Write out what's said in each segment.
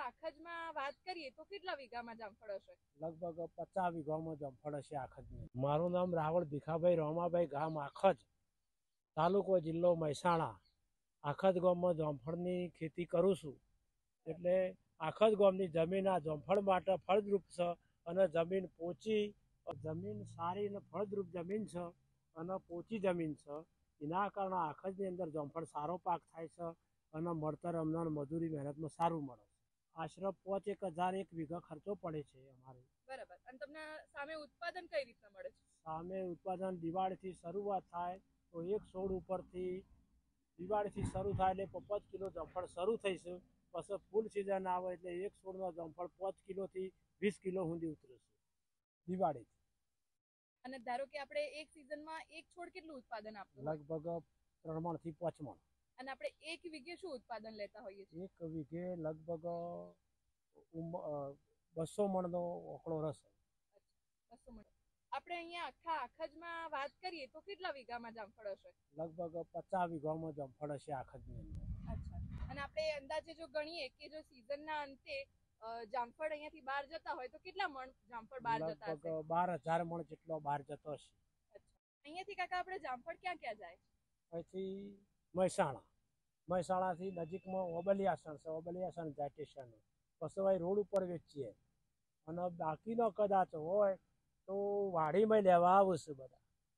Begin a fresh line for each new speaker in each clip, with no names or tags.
આખજમાં વાત કરીએ તો કેટલા વીઘામાં જામફળ હશે?
લગભગ 50 વીઘામાં જામફળ હશે આખજની. મારું નામ રાવળ ભીખાભાઈ રોમાભાઈ, ગામ આખજ, તાલુકો જિલ્લો મહેસાણા. આખજ ગામમાં જામફળની ખેતી કરું છું. એટલે આખજ ગામની જમીન આ જામફળ માટે ફળદ્રુપ છે અને જમીન પોચી, જમીન સારી અને ફળદ્રુપ જમીન છે અને પોચી જમીન છે. એના કારણે આખજની અંદર જામફળ સારો પાક થાય છે અને મળતર અમને મજૂરી મહેનતમાં સારું મળે. આશરે 5-1 હજાર વીઘા ખર્ચો પડે છે અમારે.
બરાબર. અને તમને સામે ઉત્પાદન કઈ રીતના મળે છે?
સામે ઉત્પાદન દિવાળીથી શરૂઆત થાય તો એક છોડ ઉપરથી દિવાળીથી શરૂ થાય એટલે 5 કિલો જામફળ શરૂ થઈશું. પછી ફૂલ સિઝન આવે એટલે એક છોડનો જામફળ 5 કિલોથી 20 કિલો સુધી ઉતરે છે દિવાળી.
અને ધારો કે આપણે એક સિઝનમાં એક છોડ કેટલું ઉત્પાદન આપતું?
લગભગ 3 મણથી 5 મણ.
અને આપણે એક વીઘે શું ઉત્પાદન લેતા હોઈએ છીએ?
એક વીઘે લગભગ 200 મણનો ઓકળો રસ.
200 મણ. આપણે અહીંયા આખા આખજમાં વાત કરીએ તો કેટલા વીઘામાં જામફળ હશે?
લગભગ 50 વીઘામાં જામફળ હશે આખજની અંદર.
અચ્છા. અને આપણે અંદાજે જો ગણીએ કે જો સિઝનના અંતે જામફળ અહીંયાથી બહાર જતા હોય તો કેટલા મણ જામફળ બહાર જતા હશે?
લગભગ 12,000 મણ જેટલો બહાર જતો હશે.
અહીંયાથી કાકા આપણે જામફળ ક્યાં ક્યાં જાય?
અહીંથી મહેસાણાથી નજીકમાં ઓબલિયાસણ છે, ઓબલિયાસણ જાય સ્ટેશન. પછી રોડ ઉપર વેચીએ અને બાકીનો કદાચ હોય તો વાડીમાં લેવા આવું છું બધા.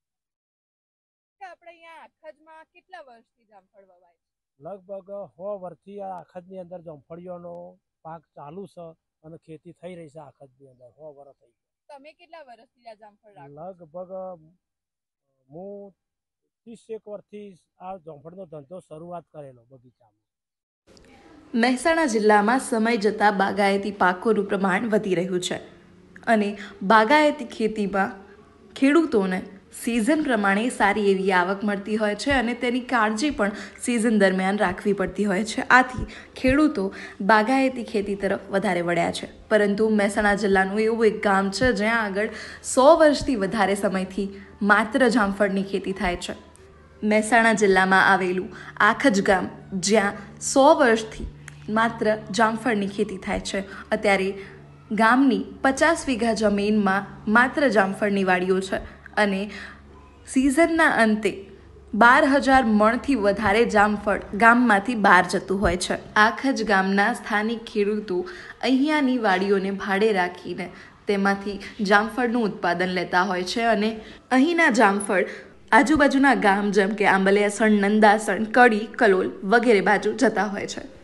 આપણે અહીંયા આખજમાં કેટલા વર્ષથી જામફળ વવાય છે?
લગભગ 100 વર્ષથી આ આખજની અંદર જામફળીઓનો પાક ચાલુ છે અને ખેતી થઈ રહી છે આખજની અંદર. 100 વર્ષ થઈ ગયા.
તમે કેટલા વર્ષથી આ જામફળ રાખો?
લગભગ હું 30-1 વર્ષથી આ જામફળનો ધંધો શરૂઆત કરેલો બગીચામાં.
મહેસાણા જિલ્લામાં સમય જતાં બાગાયતી પાકોનું પ્રમાણ વધી રહ્યું છે અને બાગાયતી ખેતીમાં ખેડૂતોને સિઝન પ્રમાણે સારી એવી આવક મળતી હોય છે અને તેની કાળજી પણ સિઝન દરમિયાન રાખવી પડતી હોય છે. આથી ખેડૂતો બાગાયતી ખેતી તરફ વધારે વળ્યા છે. પરંતુ મહેસાણા જિલ્લાનું એવું એક ગામ છે જ્યાં આગળ 100 વર્ષથી વધારે સમયથી માત્ર જામફળની ખેતી થાય છે. મહેસાણા જિલ્લામાં આવેલું આખજ ગામ, જ્યાં 100 વર્ષથી માત્ર જામફળની ખેતી થાય છે. અત્યારે ગામની 50 વીઘા જમીનમાં માત્ર જામફળની વાડીઓ છે અને સિઝનના અંતે 12,000 મણથી વધારે જામફળ ગામમાંથી બહાર જતું હોય છે. આખજ ગામના સ્થાનિક ખેડૂતો અહીંયાની વાડીઓને ભાડે રાખીને તેમાંથી જામફળનું ઉત્પાદન લેતા હોય છે અને અહીંના જામફળ આજુબાજુના ગામ જેમ કે આંબલિયાસણ, નંદાસણ, કડી, કલોલ વગેરે બાજુ જતા હોય છે.